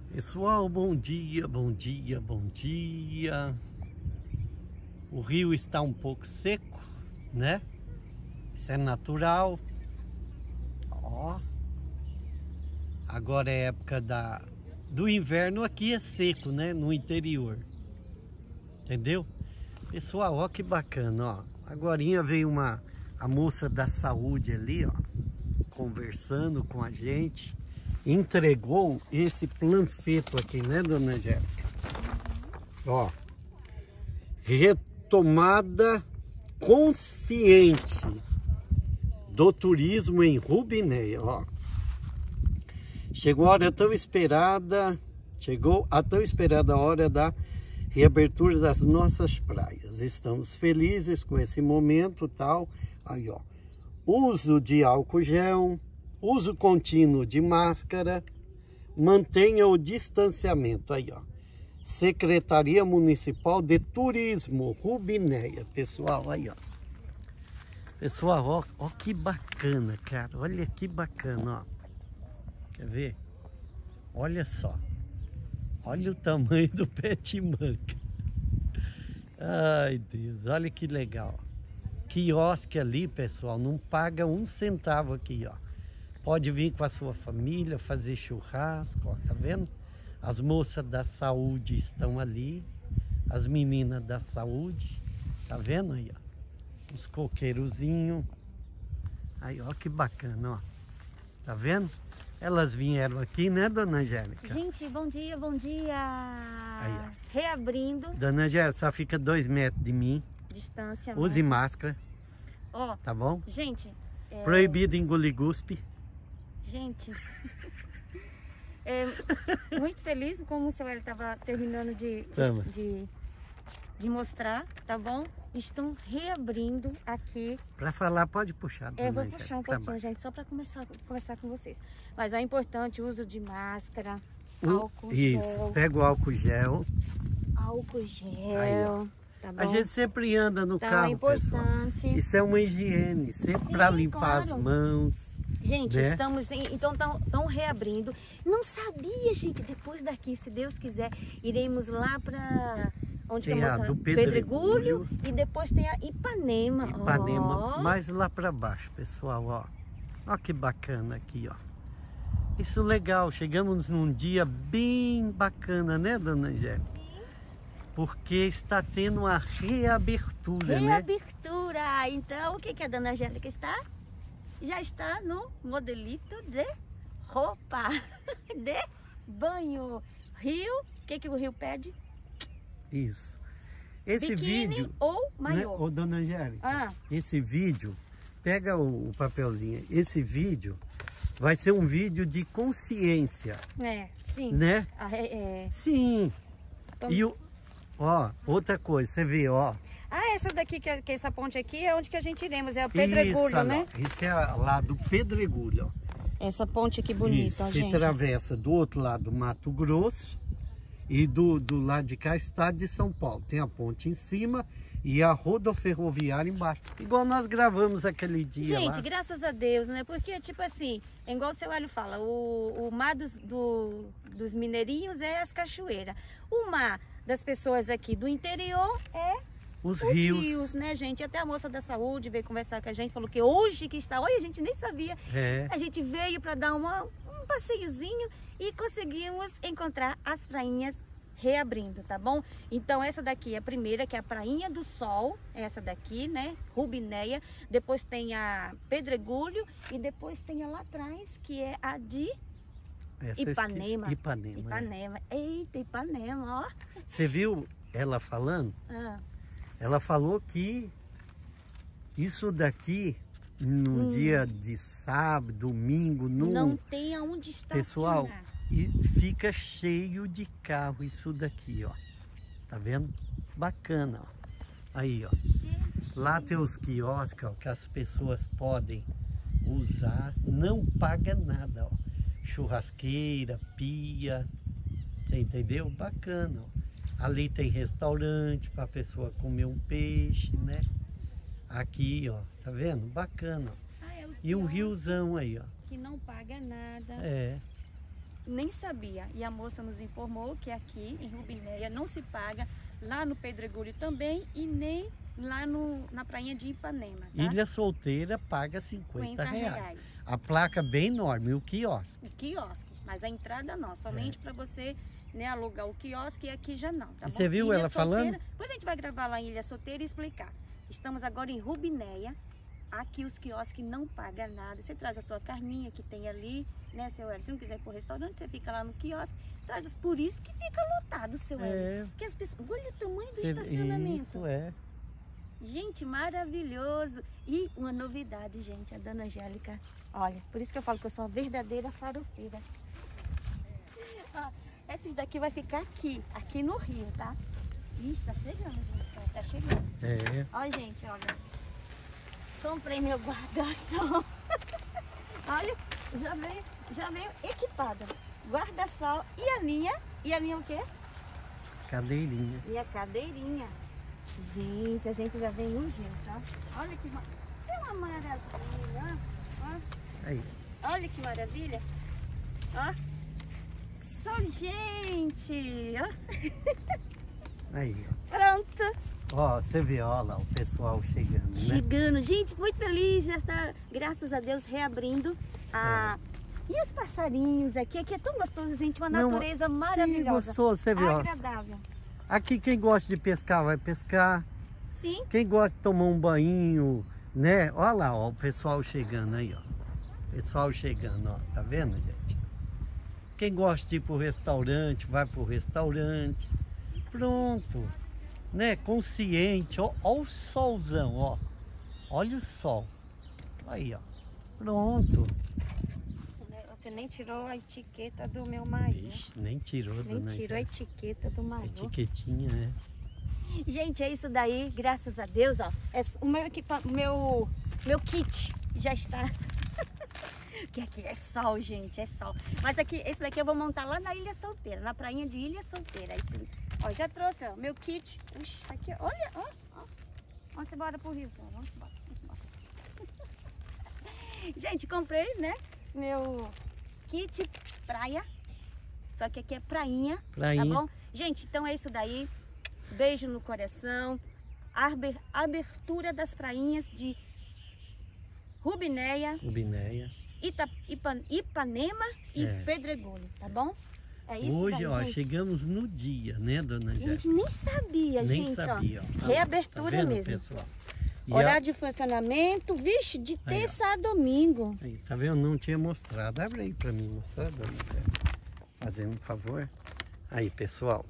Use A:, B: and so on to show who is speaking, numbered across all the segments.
A: Pessoal, bom dia, bom dia, bom dia. O rio está um pouco seco, né? Isso é natural. Ó, agora é época do inverno, aqui é seco, né? No interior, entendeu? Pessoal, ó que bacana, ó. Agorinha veio a moça da saúde ali, ó, conversando com a gente. Entregou esse panfleto aqui, né, dona Angélica? Ó, retomada consciente do turismo em Rubinéia, ó. Chegou a tão esperada hora da reabertura das nossas praias. Estamos felizes com esse momento, tal. Aí, ó, uso de álcool gel, uso contínuo de máscara, mantenha o distanciamento. Aí, ó, Secretaria Municipal de Turismo, Rubinéia, pessoal, aí, ó. Pessoal, ó que bacana, cara, olha que bacana, ó. Quer ver? Olha só, olha o tamanho do pé de manga. Ai, Deus, olha que legal. Quiosque ali, pessoal, não paga um centavo aqui, ó. Pode vir com a sua família, fazer churrasco, ó, tá vendo? As moças da saúde estão ali, as meninas da saúde, tá vendo aí, ó? Os coqueirozinhos. Aí, ó, que bacana, ó. Tá vendo? Elas vieram aqui, né, dona Angélica?
B: Gente, bom dia, bom dia!
A: Aí, ó.
B: Reabrindo.
A: Dona Angélica, só fica 2 metros de mim.
B: Distância.
A: Use máscara,
B: Ó,
A: tá bom?
B: gente...
A: Proibido engolir guspe.
B: Gente... muito feliz como o senhor estava terminando de mostrar, tá bom? Estão reabrindo aqui.
A: Para falar, pode puxar, dona
B: Vou
A: Angélica,
B: puxar um pouquinho, gente, só para conversar com vocês. Mas é importante o uso de máscara, álcool
A: isso,
B: gel.
A: pega o álcool gel.
B: Álcool gel,
A: aí,
B: tá bom?
A: A gente sempre anda no
B: Então,
A: carro,
B: é importante.
A: pessoal. Isso é uma higiene, sempre para limpar
B: claro.
A: as mãos.
B: Gente,
A: né?
B: então estão reabrindo. Não sabia, gente, depois daqui, se Deus quiser, iremos lá para onde
A: Tem
B: que é
A: a
B: moça?
A: do Pedregulho
B: e depois tem a Ipanema.
A: Ipanema, mais lá para baixo, pessoal, ó. Ó que bacana aqui, ó. Isso legal, chegamos num dia bem bacana, né, dona Angélica? Porque está tendo uma reabertura, né?
B: Reabertura! Então, o que a dona Angélica está? Já está no modelito de roupa, de banho. Rio, o que o Rio pede?
A: Isso. Esse
B: biquíni
A: vídeo...
B: ou maiô?
A: Né? Ô, dona Angélica, esse vídeo, pega o papelzinho, esse vídeo vai ser um vídeo de consciência.
B: Sim.
A: Né? Sim.
B: Então...
A: E ó, outra coisa, você vê, ó.
B: Essa daqui, que essa ponte aqui é onde que a gente iremos, é o Pedregulho, né?
A: Esse é lá do Pedregulho, ó.
B: Essa ponte aqui bonita,
A: isso,
B: gente.
A: que atravessa do outro lado do Mato Grosso e do lado de cá, estado de São Paulo. Tem a ponte em cima e a rodoferroviária embaixo. Igual nós gravamos aquele dia
B: gente,
A: lá.
B: graças a Deus, né? Porque, tipo assim, é igual o seu Hélio fala, o mar dos mineirinhos é as cachoeiras. O mar das pessoas aqui do interior é
A: os rios,
B: né, gente? Até a moça da saúde veio conversar com a gente, falou que hoje que está... Olha, a gente nem sabia. A gente veio para dar um passeiozinho e conseguimos encontrar as prainhas reabrindo, tá bom? Então, essa daqui é a primeira, que é a Prainha do Sol, essa daqui, né? Rubinéia. Depois tem a Pedregulho e depois tem a lá atrás, que é a de... Ipanema.
A: Ipanema.
B: Eita, Ipanema, ó.
A: Você viu ela falando? Ela falou que isso daqui, no dia de sábado, domingo, não
B: tem aonde estacionar.
A: Pessoal, e fica cheio de carro isso daqui, ó. Tá vendo? Bacana, ó. Aí, ó. Lá tem os quiosques, ó, que as pessoas podem usar, não paga nada, ó. Churrasqueira, pia, você entendeu? Bacana, ó. Ali tem restaurante para a pessoa comer um peixe, né? Aqui, ó, tá vendo? Bacana. E um riozão aí, ó.
B: Que não paga nada. nem sabia. E a moça nos informou que aqui em Rubinéia não se paga, lá no Pedregulho também e nem lá na prainha de Ipanema. Tá?
A: Ilha Solteira paga 50 reais. A placa bem enorme, o quiosque.
B: O quiosque, mas a entrada não, somente para você, né, alugar o quiosque, e aqui já não. Tá
A: e
B: bom?
A: você viu
B: Ilha
A: ela
B: Solteira,
A: falando?
B: Depois a gente vai gravar lá em Ilha Solteira e explicar. Estamos agora em Rubinéia. Aqui os quiosques não pagam nada. Você traz a sua carninha que tem ali, né, seu Hélio? Se não quiser ir pro restaurante, você fica lá no quiosque. Traz. Por isso que fica lotado, seu Hélio. Porque as pessoas... Olha o tamanho do estacionamento.
A: Isso é.
B: Gente, maravilhoso. E uma novidade, gente, a dona Angélica. Olha, por isso que eu falo que eu sou uma verdadeira farofeira. Ó, esses daqui vai ficar aqui no rio, tá? Ixi, tá chegando, gente. Tá chegando.
A: É.
B: Ó, gente, olha. Comprei meu guarda-sol. Olha, já veio equipada. Guarda-sol e a minha o quê?
A: Cadeirinha.
B: Minha cadeirinha. Gente, a gente já vem urgente, ó. Olha que isso é uma maravilha, ó.
A: Aí.
B: Olha que maravilha. Ó. Só gente, ó.
A: Aí, ó.
B: Pronto.
A: Ó, você vê, ó lá, o pessoal chegando, né?
B: Chegando, gente, muito feliz, já está, graças a Deus, reabrindo a... E os passarinhos aqui é tão gostoso, gente, uma natureza maravilhosa.
A: Sim, gostoso, você vê, ó.
B: Agradável.
A: Aqui quem gosta de pescar vai pescar.
B: Sim.
A: Quem gosta de tomar um banho, né? Olha lá, ó, o pessoal chegando aí, ó. Pessoal chegando, ó, tá vendo, gente? Quem gosta de ir pro restaurante, vai pro restaurante. Pronto. Né, consciente, ó o solzão, ó. Olha o sol. Aí, ó. Pronto.
B: Você nem tirou a etiqueta do meu marido.
A: Ixi, nem tirou,
B: nem
A: dona
B: tirou a etiqueta do marido.
A: Etiquetinha, né?
B: Gente, é isso daí, graças a Deus, ó. É o meu kit já está. Porque aqui é sol, gente, é sol. Mas aqui, esse daqui eu vou montar lá na Ilha Solteira, na prainha de Ilha Solteira. Esse, ó, já trouxe, ó, meu kit. Ixi, isso aqui, olha, ó. Vamos embora pro rio, vamos embora. Gente, comprei, né, meu kit praia. Só que aqui é prainha, tá bom? Gente, então é isso daí. Beijo no coração. Abertura das prainhas de Rubinéia. Ipanema e Pedregulho, tá bom? É isso.
A: Hoje,
B: daí,
A: ó,
B: gente.
A: Chegamos no dia, né, dona Angélica?
B: A gente nem sabia,
A: nem
B: gente,
A: sabia,
B: ó.
A: ó.
B: Reabertura
A: tá vendo,
B: mesmo.
A: Pessoal? E
B: horário de funcionamento, vixe, de terça a domingo.
A: Aí, tá vendo? Não tinha mostrado. Abre aí pra mim mostrar, dona Angélica. Fazendo um favor. Aí, pessoal.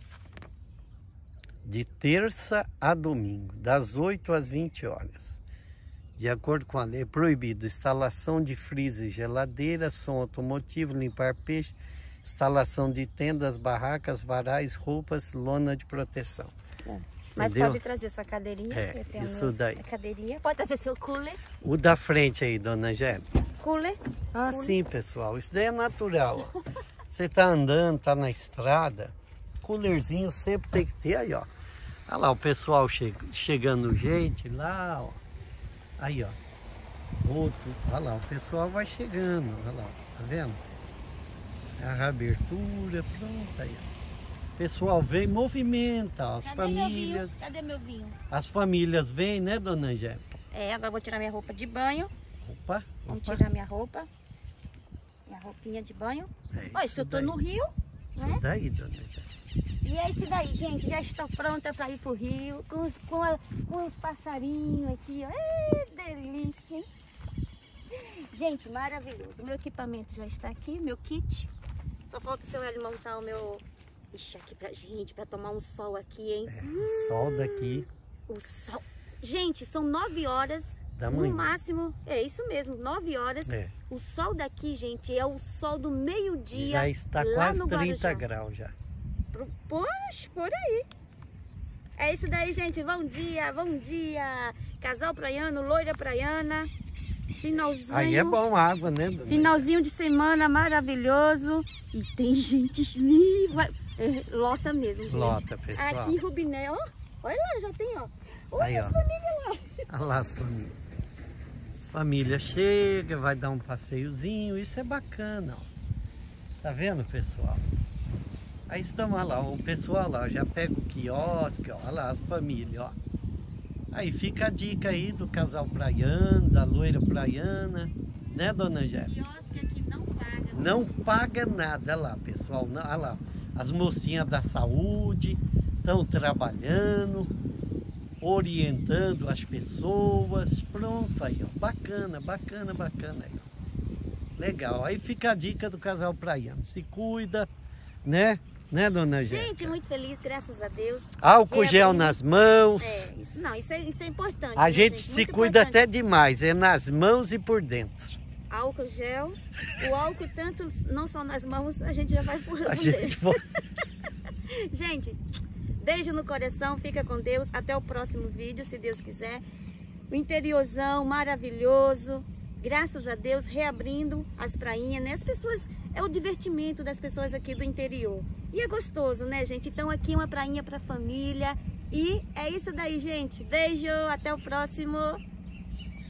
A: De terça a domingo, das 8 às 20 horas. De acordo com a lei, é proibido instalação de freezer, geladeira, som automotivo, limpar peixe, instalação de tendas, barracas, varais, roupas, lona de proteção.
B: Mas pode trazer sua cadeirinha.
A: Isso daí.
B: A cadeirinha. Pode trazer seu cooler.
A: O da frente aí, dona Angélica.
B: Cooler.
A: Ah, sim, pessoal. Isso daí é natural, ó. Você tá andando, tá na estrada, coolerzinho sempre tem que ter aí, ó. Olha lá o pessoal chegando gente lá, ó. Aí, ó. Outro. Olha lá, o pessoal vai chegando. Olha lá, tá vendo? A reabertura, pronto aí, ó. O pessoal vem, movimenta, ó, as famílias.
B: Cadê meu vinho?
A: As famílias vêm, né, dona Angélica?
B: É, agora eu vou tirar minha roupa de banho.
A: Opa.
B: Vamos tirar minha roupa. Minha roupinha de banho. Olha, se eu tô no rio, né?
A: Isso daí, dona Angélica.
B: E é isso daí, gente. Já estou pronta para ir pro rio com os passarinhos aqui, ó. Delícia, hein? Gente, maravilhoso. Meu equipamento já está aqui, meu kit. Só falta o seu Hélio montar o meu... Ixi, aqui pra gente, para tomar um sol aqui, hein?
A: O sol daqui.
B: O sol... Gente, são 9 horas
A: da
B: no
A: manhã.
B: máximo. É isso mesmo, 9 horas. O sol daqui, gente, é o sol do meio-dia.
A: Já está quase 30 graus já.
B: Poxa, por aí. É isso daí, gente. Bom dia, bom dia. Casal praiano, loira praiana. Finalzinho.
A: Aí é bom água, né, dona?
B: Finalzinho de semana maravilhoso. E tem gente... Lota mesmo, gente.
A: Lota, pessoal.
B: Aqui, Rubinéia, ó. Olha lá, já tem, ó. Olha
A: aí,
B: as famílias lá.
A: Olha lá as famílias. As famílias chegam, vai dar um passeiozinho. Isso é bacana, ó. Tá vendo, pessoal? Aí estamos lá, o pessoal lá, já pega o quiosque, ó, olha lá as famílias, ó. Aí fica a dica aí do casal praiano, da loira praiana, né, dona Angélica?
B: Quiosque aqui não paga.
A: Não paga nada lá, pessoal. Olha lá, as mocinhas da saúde estão trabalhando, orientando as pessoas. Pronto, aí, ó, bacana, bacana, bacana aí, ó. Legal, aí fica a dica do casal praiano. Se cuida, né? Né, dona Angélica?
B: Gente, muito feliz, graças a Deus.
A: Álcool gel nas mãos.
B: Isso é importante.
A: A
B: né,
A: gente se
B: muito
A: cuida
B: importante.
A: até demais, é nas mãos e por dentro.
B: Álcool gel, o álcool tanto não só nas mãos, a gente já vai por
A: A gente
B: Gente, beijo no coração, fica com Deus. Até o próximo vídeo, se Deus quiser. O interiorzão maravilhoso. Graças a Deus, reabrindo as prainhas, né? As pessoas, é o divertimento das pessoas aqui do interior. E é gostoso, né, gente? Então aqui é uma prainha para família. E é isso daí, gente. Beijo, até o próximo.